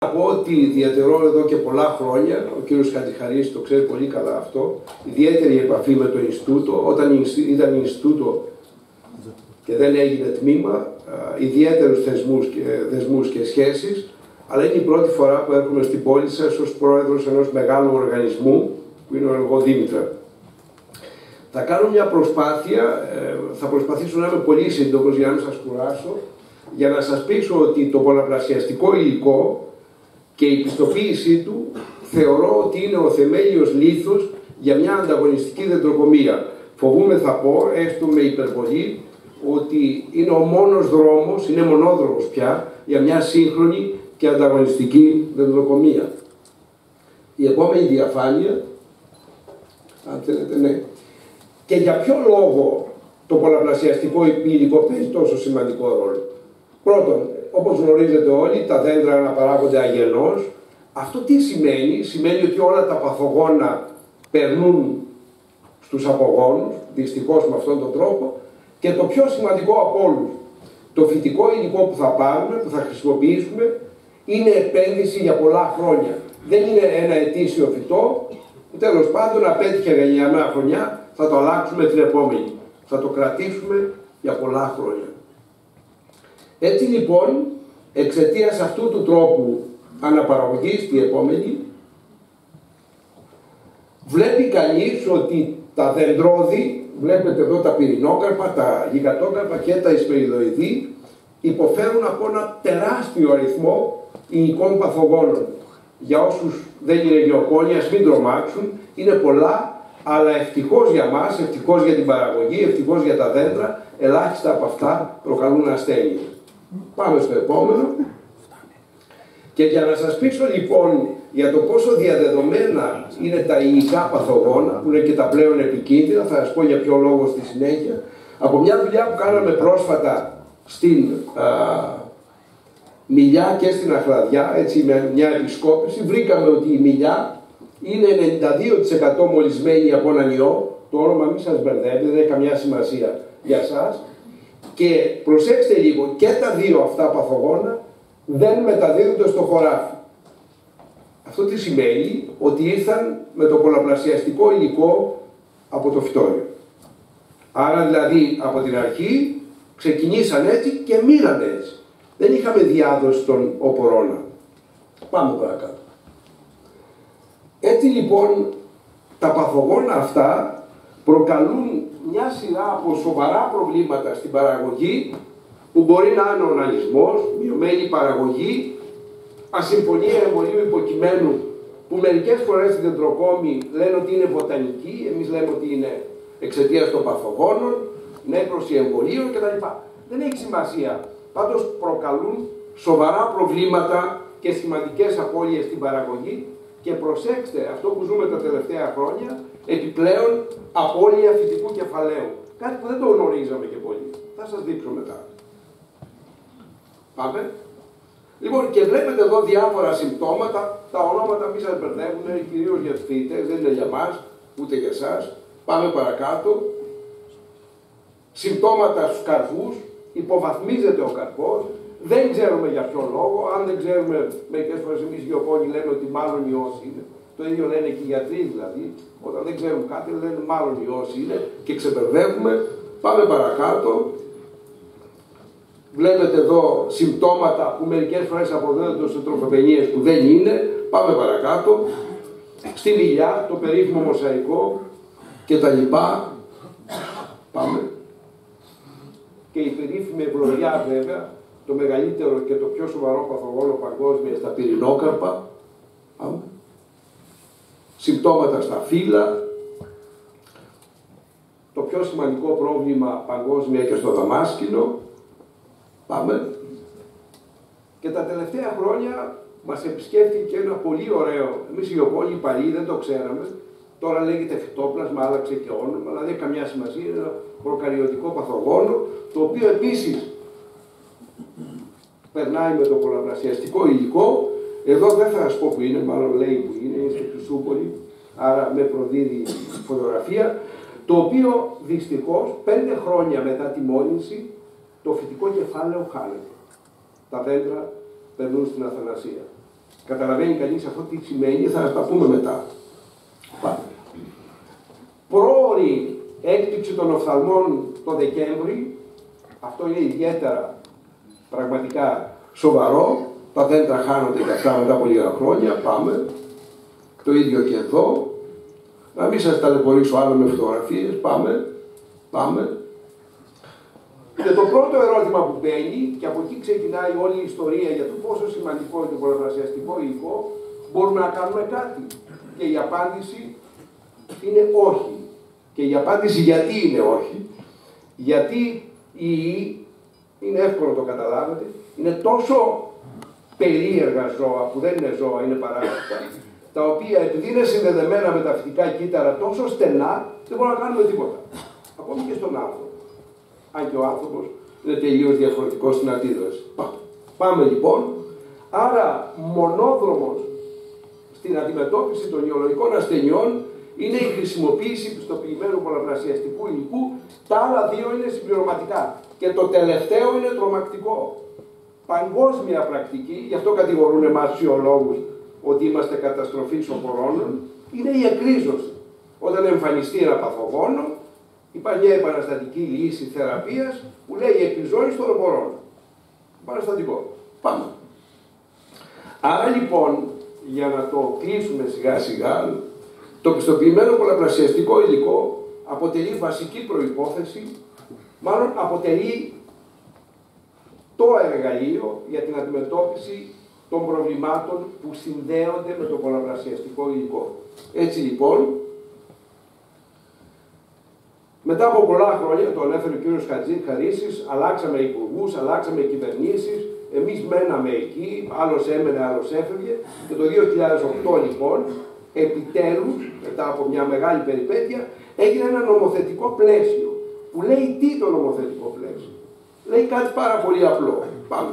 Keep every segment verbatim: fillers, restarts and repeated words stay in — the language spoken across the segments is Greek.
πω ότι διατηρώ εδώ και πολλά χρόνια, ο κύριος Χατζηχαρής το ξέρει πολύ καλά αυτό, ιδιαίτερη επαφή με το Ινστιτούτο. Όταν ήταν Ινστιτούτο και δεν έγινε τμήμα, ιδιαίτερους θεσμούς και, δεσμούς και σχέσεις, αλλά είναι η πρώτη φορά που έρχομαι στην πόλη σας ως πρόεδρος ενός μεγάλου οργανισμού, που είναι ο εγώ Δήμητρα. Θα κάνω μια προσπάθεια, θα προσπαθήσω να είμαι πολύ σύντομος για να μην σας κουράσω, για να σας πείσω ότι το πολλαπλασιαστικό υλικό και η πιστοποίησή του θεωρώ ότι είναι ο θεμέλιος λίθος για μια ανταγωνιστική δεντροκομεία. Φοβούμαι θα πω, έστω με υπερβολή, ότι είναι ο μόνος δρόμος, είναι μονόδρομος πια, για μια σύγχρονη και ανταγωνιστική δεντροκομεία. Η επόμενη διαφάνεια, αν θέλετε, ναι. Και για ποιο λόγο το πολλαπλασιαστικό υλικό παίζει τόσο σημαντικό ρόλο? Πρώτον, όπως γνωρίζετε όλοι, τα δέντρα αναπαράγονται αγενώς. Αυτό τι σημαίνει? Σημαίνει ότι όλα τα παθογόνα περνούν στους απογόνους, δυστυχώς με αυτόν τον τρόπο, και το πιο σημαντικό από όλους, το φυτικό υλικό που θα πάρουμε, που θα χρησιμοποιήσουμε, είναι επένδυση για πολλά χρόνια. Δεν είναι ένα ετήσιο φυτό, που τέλος πάντων απέτυχε για μια χρονιά, θα το αλλάξουμε την επόμενη. Θα το κρατήσουμε για πολλά χρόνια. Έτσι λοιπόν, εξαιτίας αυτού του τρόπου αναπαραγωγής, τη επόμενη, βλέπει κανείς ότι τα δεντρώδη, βλέπετε εδώ τα πυρηνόκαρπα, τα γιγαντόκαρπα και τα εισπεριδοειδή, υποφέρουν από ένα τεράστιο αριθμό υλικών παθογόνων. Για όσους δεν είναι γεωκόνοι, ας μην τρομάξουν, είναι πολλά, αλλά ευτυχώς για μας, ευτυχώς για την παραγωγή, ευτυχώς για τα δέντρα, ελάχιστα από αυτά προκαλούν ασθένειες. Πάμε στο επόμενο. Και για να σας πείσω λοιπόν για το πόσο διαδεδομένα είναι τα υλικά παθογόνα, που είναι και τα πλέον επικίνδυνα, θα σας πω για ποιο λόγο στη συνέχεια, από μια δουλειά που κάναμε πρόσφατα στην α, Μιλιά και στην Αχλαδιά, έτσι με μια επισκόπηση, βρήκαμε ότι η Μιλιά είναι ενενήντα δύο τοις εκατό μολυσμένη από έναν ιό. Το όνομα μην σας μπερδεύει, δεν έχει καμιά σημασία για σας. Και προσέξτε λίγο, και τα δύο αυτά παθογόνα δεν μεταδίδονται στο χωράφι. Αυτό τι σημαίνει? Ότι ήρθαν με το πολλαπλασιαστικό υλικό από το φυτόριο. Άρα δηλαδή από την αρχή ξεκινήσαν έτσι και μείναν έτσι. Δεν είχαμε διάδοση των οπορώνα. Πάμε παρακάτω. Έτσι λοιπόν τα παθογόνα αυτά προκαλούν μια σειρά από σοβαρά προβλήματα στην παραγωγή, που μπορεί να είναι ο ναλισμός, μειωμένη παραγωγή, ασυμφωνία εμβολίου υποκειμένου, που μερικές φορές οι δεντροκόμοι λένε ότι είναι βοτανική, εμείς λέμε ότι είναι εξαιτίας των παθογόνων, νέκρωση εμβολίων κτλ. Δεν έχει σημασία. Πάντως προκαλούν σοβαρά προβλήματα και σημαντικές απώλειες στην παραγωγή, και προσέξτε αυτό που ζούμε τα τελευταία χρόνια, επιπλέον απώλεια φυτικού κεφαλαίου. Κάτι που δεν το γνωρίζαμε και πολύ. Θα σας δείξω μετά. Πάμε. Λοιπόν, και βλέπετε εδώ διάφορα συμπτώματα. Τα ονόματα μη σας μπερδεύουν, κυρίως για τους φοιτητές, δεν είναι για μας, ούτε για εσάς. Πάμε παρακάτω. Συμπτώματα στους καρπούς, υποβαθμίζεται ο καρπός, δεν ξέρουμε για ποιο λόγο. Αν δεν ξέρουμε, μερικές φορές εμείς γεωκόνοι λέμε ότι μάλλον ιός είναι. Το ίδιο λένε και οι γιατροί δηλαδή. Όταν δεν ξέρουν κάτι, λένε μάλλον ιός είναι και ξεπερδεύουμε. Πάμε παρακάτω. Βλέπετε εδώ συμπτώματα που μερικές φορές αποδέονται σε τροφοπαινίες που δεν είναι. Πάμε παρακάτω. Στη Μιλιά, το περίφημο μοσαϊκό και τα λοιπά. Πάμε. Και η περίφημη ευλογιά βέβαια, το μεγαλύτερο και το πιο σοβαρό παθογόνο παγκόσμια στα πυρηνόκαρπα. Πάμε. Συμπτώματα στα φύλλα. Το πιο σημαντικό πρόβλημα παγκόσμια και στο δαμάσκηνο. Πάμε. Και τα τελευταία χρόνια μας επισκέφθηκε ένα πολύ ωραίο, εμείς οι γεωκόνοι παλιοί δεν το ξέραμε, τώρα λέγεται φυτόπλασμα, άλλαξε και όνομα, αλλά δεν έχει καμιά σημασία, είναι ένα προκαριωτικό παθογόνο, το οποίο επίσης περνάει με το πολλαπλασιαστικό υλικό. Εδώ δεν θα σας πω που είναι, μάλλον λέει που είναι, είναι στη Χρυσούπολη, άρα με προδίδει φωτογραφία, το οποίο δυστυχώς πέντε χρόνια μετά τη μόλυνση το φυτικό κεφάλαιο χάνεται. Τα δέντρα περνούν στην αθανασία. καταλαβαίνει κανείς αυτό τι σημαίνει, θα τα πούμε μετά. Πάμε. Πρόωρη έκπληξη των οφθαλμών το Δεκέμβρη, αυτό είναι ιδιαίτερα πραγματικά σοβαρό, τα δέντρα χάνονται και αυτά μετά από λίγα χρόνια, πάμε. Το ίδιο και εδώ. Να μην σας ταλαιπωρήσω άλλο με φωτογραφίες, πάμε, πάμε. Και το πρώτο ερώτημα που μπαίνει, και από εκεί ξεκινάει όλη η ιστορία για το πόσο σημαντικό είναι το πολλαπλασιαστικό υλικό, μπορούμε να κάνουμε κάτι. Και η απάντηση είναι όχι. Και η απάντηση γιατί είναι όχι, γιατί η ιή, είναι εύκολο να το καταλάβετε, είναι τόσο περίεργα ζώα, που δεν είναι ζώα, είναι παράγοντα, τα οποία επειδή είναι συνδεδεμένα με τα φυτικά κύτταρα τόσο στενά, δεν μπορούμε να κάνουμε τίποτα. Ακόμη και στον άνθρωπο. Αν και ο άνθρωπος είναι τελείως διαφορετικός στην αντίδραση. Πάμε λοιπόν. Άρα μονόδρομος στην αντιμετώπιση των ιολογικών ασθενειών είναι η χρησιμοποίηση πιστοποιημένου πολλαπλασιαστικού υλικού. Τα άλλα δύο είναι συμπληρωματικά. Και το τελευταίο είναι τρομακτικό. Παγκόσμια πρακτική, γι' αυτό κατηγορούν εμάς φυσιολόγους ότι είμαστε καταστροφής οπορώνων, είναι η εκρίζωση. Όταν εμφανιστεί ένα παθογόνο, υπάρχει μια επαναστατική λύση θεραπείας που λέει εκριζώνει των οπορώνων. Επαναστατικό. Πάμε. Άρα λοιπόν, για να το κλείσουμε σιγά σιγά, το πιστοποιημένο πολλαπλασιαστικό υλικό αποτελεί βασική προϋπόθεση, μάλλον αποτελεί το εργαλείο για την αντιμετώπιση των προβλημάτων που συνδέονται με το πολλαπλασιαστικό υλικό. Έτσι λοιπόν, μετά από πολλά χρόνια, το ανέφερε ο κύριος Χαρίσης, αλλάξαμε υπουργούς, αλλάξαμε κυβερνήσεις, εμείς μέναμε εκεί, άλλος έμενε, άλλος έφευγε, και το δύο χιλιάδες οκτώ λοιπόν, επιτέλους, μετά από μια μεγάλη περιπέτεια, έγινε ένα νομοθετικό πλαίσιο, που λέει τι το νομοθετικό πλαίσιο. Λέει κάτι πάρα πολύ απλό. Πάμε.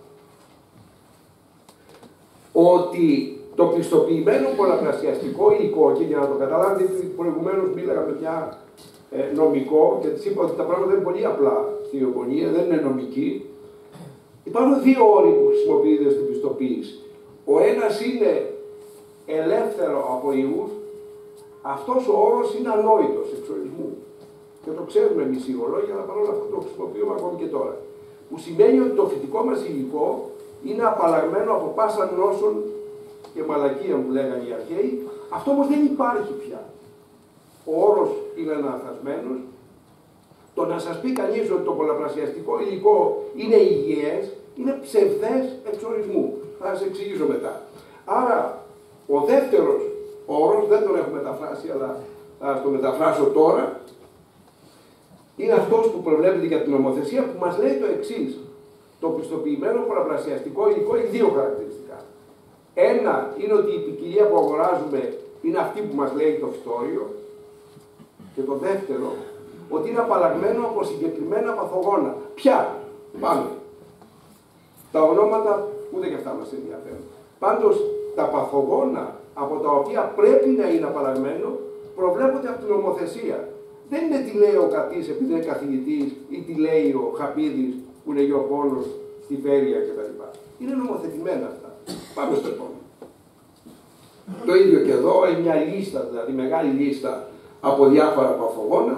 Ότι το πιστοποιημένο πολλαπλασιαστικό υλικό, και για να το καταλάβετε, προηγουμένως μίλαγα με μια ε, νομικό και της είπα ότι τα πράγματα είναι πολύ απλά στη βιομηχανία, δεν είναι νομική. Υπάρχουν δύο όροι που χρησιμοποιείται στην πιστοποίηση. Ο ένας είναι ελεύθερο από ιούς, αυτός ο όρος είναι ανόητος εξορισμού. Και το ξέρουμε εμείς οι ορολόγοι, αλλά παρόλα αυτό το χρησιμοποιούμε ακόμη και τώρα. Που σημαίνει ότι το φυτικό μας υλικό είναι απαλλαγμένο από πάσα νόσων και μαλακία που λέγανε οι αρχαίοι. Αυτό όμως δεν υπάρχει πια. Ο όρος είναι αναθασμένος. Το να σας πει κανείς ότι το πολλαπλασιαστικό υλικό είναι υγιές, είναι ψευδές εξορισμού. Θα σας εξηγήσω μετά. Άρα, ο δεύτερος όρος, δεν τον έχω μεταφράσει, αλλά θα το μεταφράσω τώρα, είναι αυτός που προβλέπεται για την νομοθεσία, που μας λέει το εξής. Το πιστοποιημένο πολλαπλασιαστικό υλικό έχει δύο χαρακτηριστικά. Ένα είναι ότι η ποικιλία που αγοράζουμε είναι αυτή που μας λέει το φυτόριο. Και το δεύτερο, ότι είναι απαλλαγμένο από συγκεκριμένα παθογόνα. Ποια? Πάμε. Τα ονόματα ούτε και αυτά μας ενδιαφέρουν. Πάντως, τα παθογόνα από τα οποία πρέπει να είναι απαλλαγμένο προβλέπονται από την νομοθεσία. Δεν είναι τι λέει ο Κατής επειδή είναι καθηγητής ή τι λέει ο Χαπίδης που είναι γεωπόνος στη Βέρεια κτλ. Είναι νομοθετημένα αυτά. Πάμε στο επόμενο. Το ίδιο και εδώ, έχει μια λίστα, δηλαδή μεγάλη λίστα από διάφορα παθογόνα.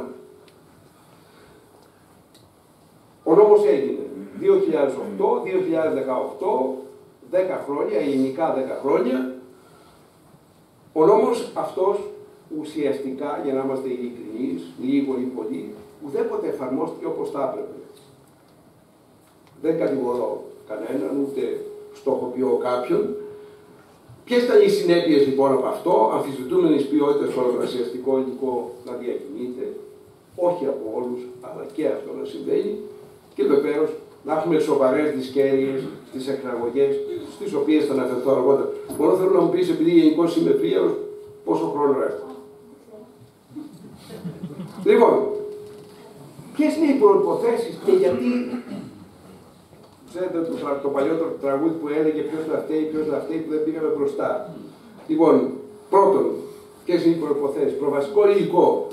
Ο νόμος έγινε δύο χιλιάδες οκτώ, δύο χιλιάδες δεκαοκτώ, δέκα χρόνια, ελληνικά δέκα χρόνια. Ο νόμος αυτός ουσιαστικά, για να είμαστε ειλικρινείς, λίγο ή πολύ, ουδέποτε εφαρμόστηκε όπως θα έπρεπε. Δεν κατηγορώ κανέναν, ούτε στοχοποιώ κάποιον. Ποιες ήταν οι συνέπειες λοιπόν από αυτό? Αμφισβητούμενης ποιότητας πολλαπλασιαστικό υλικό να διακινείται, όχι από όλους, αλλά και αυτό να συμβαίνει, και βεβαίως να έχουμε σοβαρές δυσκέρειες στις εξαγωγές, στις οποίες θα αναφερθώ αργότερα. Μόνο θέλω να μου πεις, επειδή γενικώς είμαι φύλαρος, πόσο χρόνο έχω. Λοιπόν, ποιες είναι οι προϋποθέσεις και γιατί, ξέρετε το, το παλιό τραγούδι που έλεγε ποιος να φταίει, ποιος να φταίει που δεν πήγαμε μπροστά. Λοιπόν, πρώτον, ποιες είναι οι προϋποθέσεις? Προβασικό υλικό.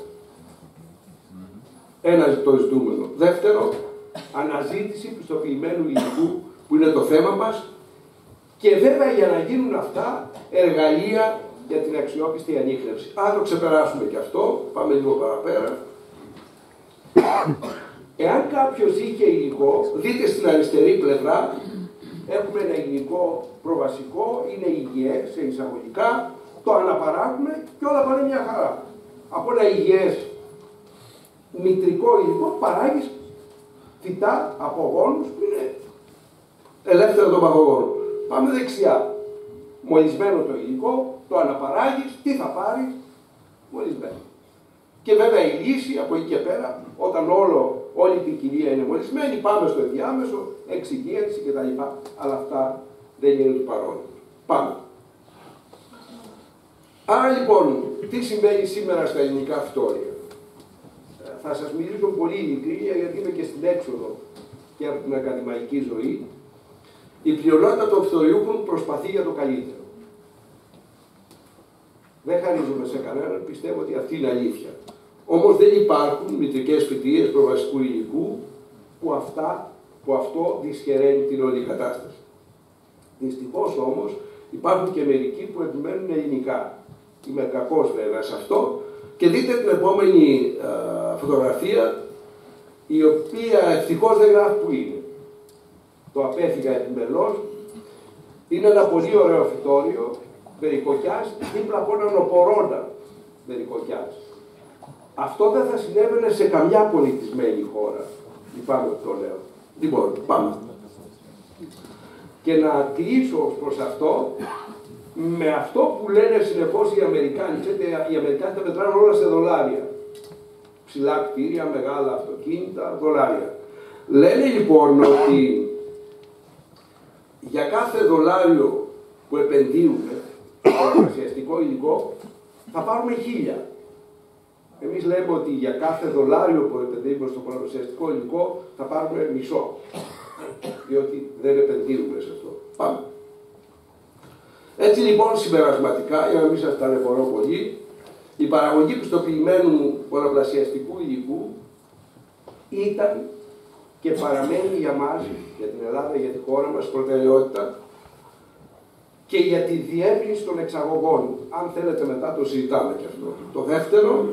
Ένα το ζητούμενο. Δεύτερο, αναζήτηση πιστοποιημένου υλικού που είναι το θέμα μας Και βέβαια για να γίνουν αυτά εργαλεία για την αξιόπιστη ανίχνευση. Αν το ξεπεράσουμε και αυτό, πάμε λίγο παραπέρα. Εάν κάποιος είχε υλικό, δείτε στην αριστερή πλευρά, έχουμε ένα υλικό προβασικό, είναι υγιές, σε εισαγωγικά, το αναπαράγουμε και όλα πάνε μια χαρά. Από ένα υγιές μητρικό υλικό παράγεις φυτά από γόνους που είναι ελεύθερα των παθογόνων. Πάμε δεξιά. Μολυσμένο το υλικό, το αναπαράγεις, τι θα πάρεις? Μολυσμένο. Και βέβαια η λύση από εκεί και πέρα, όταν όλο, όλη η ποικιλία είναι μολυσμένη, πάμε στο ενδιάμεσο, εξυγίανση κτλ. Αλλά αυτά δεν είναι του παρόντος. Πάμε. Άρα λοιπόν, τι συμβαίνει σήμερα στα ελληνικά φυτόρια? Θα σας μιλήσω πολύ ειλικρίνεια, γιατί είμαι και στην έξοδο και από την ακαδημαϊκή ζωή. Η πλειονότητα των φυτοριούχων προσπαθεί για το καλύτερο. Δεν χαρίζουμε σε κανέναν, πιστεύω ότι αυτή είναι αλήθεια. Όμως δεν υπάρχουν μητρικές φυτείες προβασικού υλικού που, αυτά, που αυτό δυσχεραίνει την όλη κατάσταση. Δυστυχώς όμως υπάρχουν και μερικοί που επιμένουν ελληνικά. Είμαι κακός βέβαια σε αυτό. Και δείτε την επόμενη α, φωτογραφία, η οποία ευτυχώς δεν γράφει που είναι. Το απέφυγα επιμελώς. Είναι ένα πολύ ωραίο φυτόριο βερικοκιάς, δίπλα από έναν οπορώνα βερικοκιάς. Αυτό δεν θα συνέβαινε σε καμιά πολιτισμένη χώρα. Λυπάμαι που το λέω. Λοιπόν, πάμε. Και να κλείσω ως προς αυτό, με αυτό που λένε συνεχώς οι Αμερικάνοι. Ξέρετε, οι Αμερικάνοι τα μετράνε όλα σε δολάρια. Ψηλά κτίρια, μεγάλα αυτοκίνητα, δολάρια. Λένε λοιπόν ότι για κάθε δολάριο που επενδύουμε στο ουσιαστικό υλικό θα πάρουμε χίλια. Εμείς λέμε ότι για κάθε δολάριο που επενδύουμε στο πολλαπλασιαστικό υλικό θα πάρουμε μισό. Διότι δεν επενδύουμε σε αυτό. Πάμε. Έτσι λοιπόν συμπερασματικά, για να μην σας ταλαιπωρώ πολύ, η παραγωγή πιστοποιημένου πολλαπλασιαστικού υλικού ήταν και παραμένει για μας, για την Ελλάδα, για τη χώρα μας, προτεραιότητα και για τη διεύρυνση των εξαγωγών. Αν θέλετε μετά το συζητάμε και αυτό. Το δεύτερο,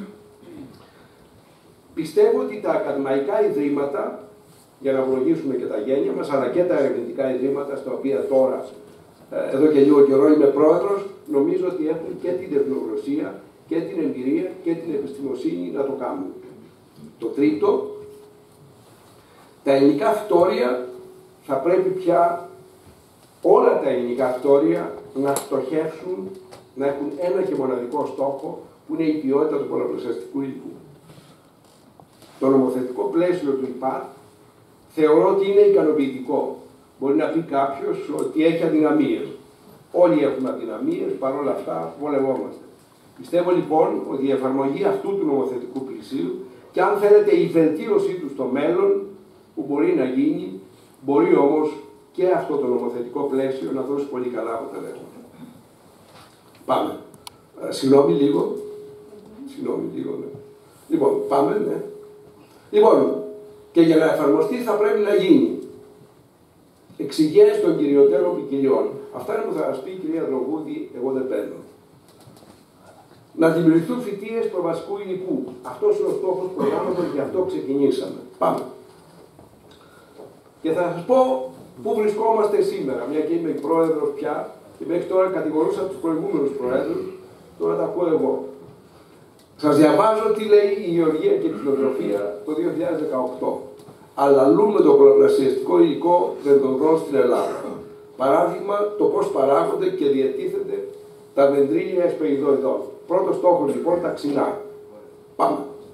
πιστεύω ότι τα ακαδημαϊκά ιδρύματα, για να βοηθήσουμε και τα γένεια μας, αλλά και τα ερευνητικά ιδρύματα, στα οποία τώρα, εδώ και λίγο καιρό είμαι πρόεδρος, νομίζω ότι έχουν και την τεχνογνωσία και την εμπειρία και την επιστημοσύνη να το κάνουν. Το τρίτο, τα ελληνικά φυτόρια θα πρέπει πια όλα τα ελληνικά φυτόρια να στοχεύσουν, να έχουν ένα και μοναδικό στόχο, που είναι η ποιότητα του πολλαπλασιαστικού υλικού. Το νομοθετικό πλαίσιο του ΙΠΑΤ θεωρώ ότι είναι ικανοποιητικό. Μπορεί να πει κάποιος ότι έχει αδυναμίες. Όλοι έχουμε αδυναμίες, παρόλα αυτά βολευόμαστε. Πιστεύω λοιπόν ότι η εφαρμογή αυτού του νομοθετικού πλαισίου και αν θέλετε η βελτίωσή του στο μέλλον, που μπορεί να γίνει, μπορεί όμως και αυτό το νομοθετικό πλαίσιο να δώσει πολύ καλά αποτελέσματα. Πάμε. Ε, συγγνώμη λίγο. Συγγνώμη λίγο, ναι. Λοιπόν, πάμε, ναι. Λοιπόν, και για να εφαρμοστεί θα πρέπει να γίνει εξυγίανση των κυριωτέρων ποικιλιών. Αυτά είναι που θα σας πει η κυρία Δρογούδη, εγώ δεν παίρνω. Να δημιουργηθούν φυτείες προβασικού υλικού. Αυτός είναι ο στόχος του προγράμματος, γι' αυτό ξεκινήσαμε. Πάμε. Και θα σας πω πού βρισκόμαστε σήμερα, μια και είμαι πρόεδρος πια και μέχρι τώρα κατηγορούσα τους προηγούμενους προέδρους, τώρα τα ακούω εγώ. Σας διαβάζω τι λέει η Γεωργία και η Κτηνοτροφία το δύο χιλιάδες δεκαοκτώ. Αλλαλούμε το πολλαπλασιαστικό υλικό δεντροδρών στην Ελλάδα. Παράδειγμα, το πώς παράγονται και διατίθενται τα δεντρίλια εσπεριδοειδών. Πρώτος στόχος λοιπόν, τα ξινά. Πάμε.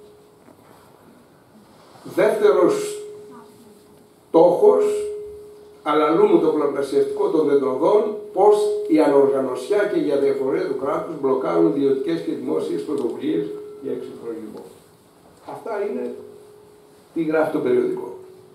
Δεύτερος στόχος, αλλαλούμε το πολλαπλασιαστικό των δεντροδών, πώς η ανοργανωσιά και η αδιαφορία του κράτους μπλοκάρουν ιδιωτικές και δημόσιες πρωτοβουλίες για εξυγχρονισμό. Αυτά είναι τι γράφει το περιοδικό.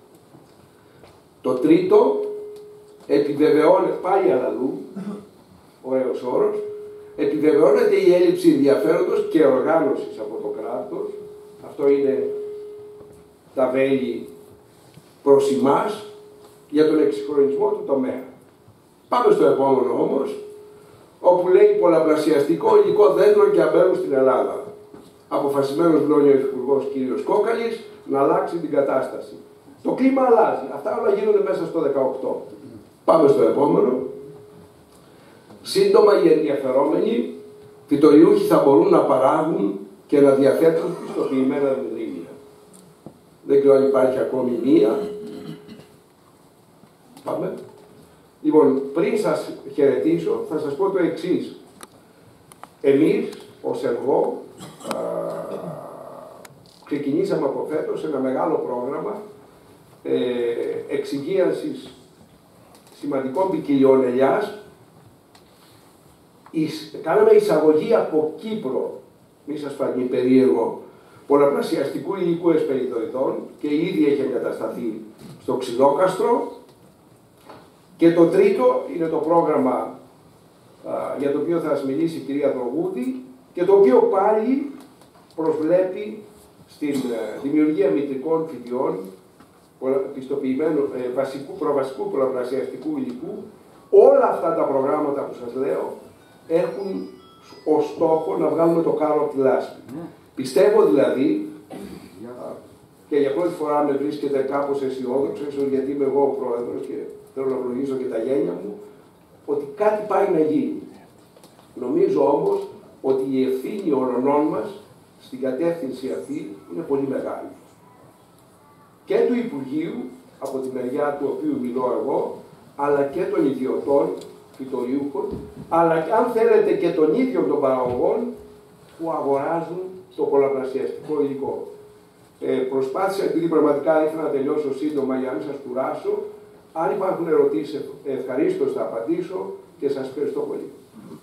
Το τρίτο, επιβεβαιώνεται, πάλι αλλαλού, ωραίος όρος, επιβεβαιώνεται η έλλειψη ενδιαφέροντος και οργάνωσης από το κράτος. Αυτό είναι τα βέλη προς εμάς για τον εξυγχρονισμό του τομέα. Πάμε στο επόμενο όμως, όπου λέει πολλαπλασιαστικό υλικό δέντρων και αμπέλων στην Ελλάδα. Αποφασισμένος δηλώνει ο Υπουργός κ. Κόκαλης να αλλάξει την κατάσταση. Το κλίμα αλλάζει. Αυτά όλα γίνονται μέσα στο δεκαοκτώ. Πάμε στο επόμενο. Σύντομα οι ενδιαφερόμενοι φυτοϊούχοι θα μπορούν να παράγουν και να διαθέτουν πιστοποιημένα δεντρίνια. Δεν ξέρω αν υπάρχει ακόμη μία. Πάμε. Λοιπόν, πριν σας χαιρετήσω, θα σας πω το εξής. Εμείς, ως ΕΡΓΟ, ξεκινήσαμε από φέτος ένα μεγάλο πρόγραμμα ε, εξυγίανσης σημαντικών ποικιλιών ελιάς. Κάναμε εισαγωγή από Κύπρο, μη σας φανεί περίεργο, πολλαπλασιαστικού υλικού εσπεριδοειδών και ήδη έχει εγκατασταθεί στο Ξυλόκαστρο. Και το τρίτο είναι το πρόγραμμα α, για το οποίο θα σας μιλήσει η κυρία Δρογούδη και το οποίο πάλι προσβλέπει στην ε, δημιουργία μητρικών φυτιών πιστοποιημένου ε, βασικού, προβασικού πολλαπλασιαστικού υλικού. Όλα αυτά τα προγράμματα που σας λέω έχουν ως στόχο να βγάλουμε το κάρο από τη λάσπη. Mm. Πιστεύω δηλαδή, yeah. και για πρώτη φορά με βρίσκεται κάπως αισιόδοξος, γιατί είμαι εγώ ο πρόεδρος και θέλω να ευλογήσω και τα γένια μου, ότι κάτι πάει να γίνει. Νομίζω όμως ότι η ευθύνη όλων μας στην κατεύθυνση αυτή είναι πολύ μεγάλη. Και του Υπουργείου, από τη μεριά του οποίου μιλώ εγώ, αλλά και των ιδιωτών, φυτοϊούχων, αλλά και αν θέλετε και των ίδιων των παραγωγών που αγοράζουν το πολλαπλασιαστικό υλικό. Ε, προσπάθησα, επειδή πραγματικά ήθελα να τελειώσω σύντομα για να μην σας κουράσω. Αν υπάρχουν ερωτήσεις, ευχαρίστως θα απαντήσω και σας ευχαριστώ πολύ.